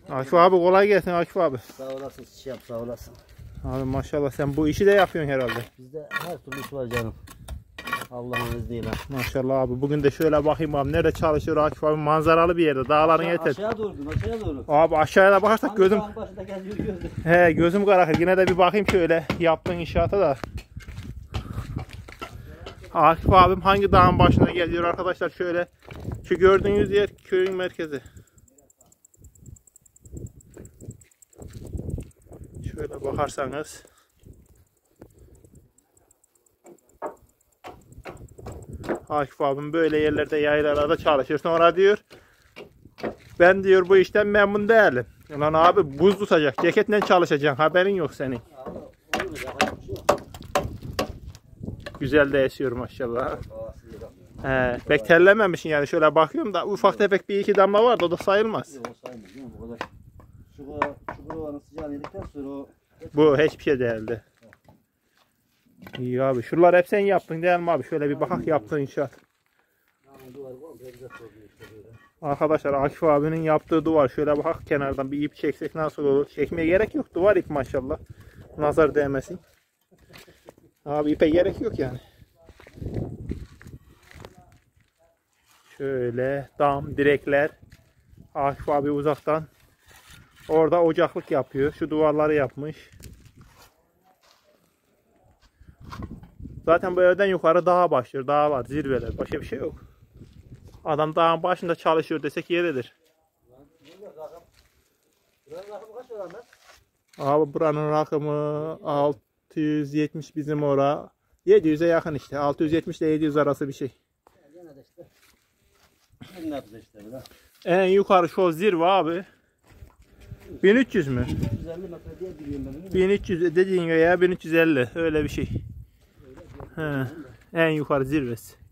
Akif abi kolay gelsin Akif abi. Sağ olasın, yap sağ olasın. Abi maşallah sen bu işi de yapıyorsun herhalde. Bizde her türlü iş var canım. Allah'ın izniyle. Maşallah abi. Bugün de şöyle bakayım abi. Nerede çalışıyor Akif abi? Manzaralı bir yerde. Dağların yeter. Aşağı doğru, aşağıya doğru. Abi aşağıya da bakarsak gözüm... Başında geziyor gözüm. He gözüm karakır. Yine de bir bakayım şöyle yaptığın inşaata da. Akif abim hangi dağın başına geliyor arkadaşlar? Şöyle şu gördüğünüz yer köyün merkezi. Şöyle bakarsanız. Akif abim böyle yerlerde yaylalarda çalışıyor. Sonra diyor ben diyor bu işten memnun değilim. Ulan abi buz tutacak. Ceketle çalışacaksın. Haberin yok senin. Güzel de esiyor maşallah. He, pek terlememişsin yani. Şöyle bakıyorum da ufak tefek bir iki damla vardı. O da sayılmaz. Yok sayılmaz değil mi? Bu kadar. Şu kovanın sıcağını yedikten sonra o... Bu hiçbir şey değildi. İyi abi. Şuralar hep sen yaptın değil mi abi? Şöyle bir bakak yaptığın inşaat. Arkadaşlar Akif abinin yaptığı duvar. Şöyle bakak kenardan bir ip çeksek nasıl olur? Çekmeye gerek yok. Duvar ip maşallah. Nazar değmesin. Abi ipe gerek yok yani. Şöyle dam, direkler. Akif abi uzaktan. Orada ocaklık yapıyor. Şu duvarları yapmış. Zaten bu evden yukarı dağa başlıyor. Dağlar, zirveler. Başka bir şey yok. Adam dağın başında çalışıyor desek yeridir. Abi buranın rakımı 670 bizim ora. 700'e yakın işte. 670 ile 700 arası bir şey. En yukarı şu zirve abi. 1300 mü? 150 metre diye biliyorum ben. 1300 dediğin ya 1350 öyle bir şey. He, en yukarı zirvesi.